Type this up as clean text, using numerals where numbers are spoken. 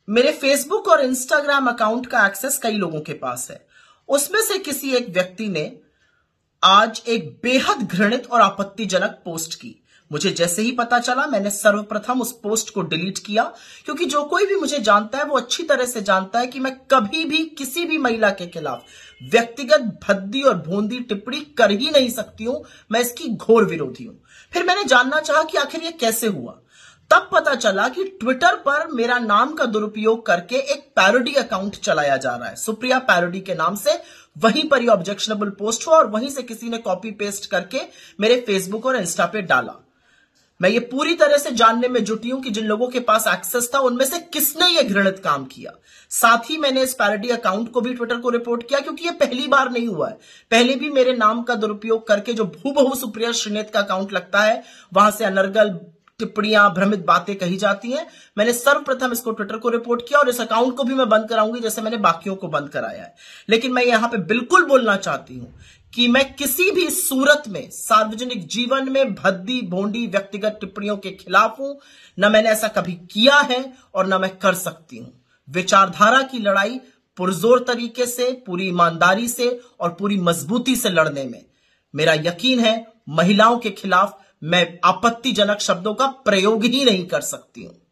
मेरे फेसबुक और Instagram account का एक्सेस कई लोगों के पास है। उसमें से किसी एक व्यक्ति ने आज एक बेहद घृणित और आपत्तिजनक पोस्ट की। मुझे जैसे ही पता चला मैंने सर्वप्रथम उस पोस्ट को डिलीट किया, क्योंकि जो कोई भी मुझे जानता है वो अच्छी तरह से जानता है कि मैं कभी भी किसी भी महिला के खिलाफ व्यक्तिगत भद्दी और भोंदी टिप्पणी कर ही नहीं सकती हूं। मैं इसकी घोर विरोधी हूं। फिर मैंने जानना चाहा कि आखिर यह कैसे हुआ। तब पता चला कि ट्विटर पर मेरा नाम का दुरुपयोग करके एक पैरोडी अकाउंट चलाया जा रहा है, सुप्रिया पैरोडी के नाम से। वहीं पर यह ऑब्जेक्शनेबल पोस्ट हुआ और वहीं से किसी ने कॉपी पेस्ट करके मेरे फेसबुक और इंस्टा पे डाला। मैं ये पूरी तरह से जानने में जुटी हूं कि जिन लोगों के पास एक्सेस था उनमें से किसने ये घृणित काम किया। साथ ही मैंने इस पैरोडी अकाउंट को भी ट्विटर को रिपोर्ट किया, क्योंकि ये पहली बार नहीं हुआ है। पहले भी मेरे नाम का दुरुपयोग करके जो भूबहू सुप्रिया श्रीनेत का अकाउंट लगता है वहां से अनर्गल टिप्पणियां, भ्रमित बातें कही जाती हैं। मैंने सर्वप्रथम इसको ट्विटर को रिपोर्ट किया और इस अकाउंट को भी मैं बंद कराऊंगी, जैसे मैंने बाकियों को बंद कराया है। लेकिन मैं यहां पे बिल्कुल बोलना चाहती हूं कि मैं किसी भी सूरत में सार्वजनिक जीवन में भद्दी भोंडी व्यक्तिगत टिप्पणियों के खिलाफ हूं। न मैंने ऐसा कभी किया है और न मैं कर सकती हूं। विचारधारा की लड़ाई पुरजोर तरीके से, पूरी ईमानदारी से और पूरी मजबूती से लड़ने में मेरा यकीन है महिलाओं के खिलाफ मैं आपत्तिजनक शब्दों का प्रयोग ही नहीं कर सकती हूं।